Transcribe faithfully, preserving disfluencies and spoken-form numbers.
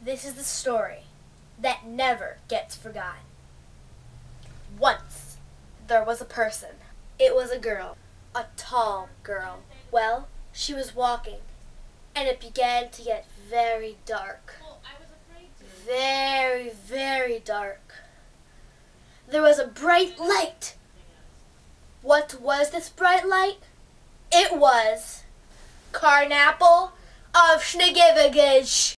This is the story that never gets forgotten. Once, there was a person. It was a girl, a tall girl. Well, she was walking, and it began to get very dark. Very, very dark. There was a bright light. What was this bright light? It was Carnapple of Sni-giv-a-gish.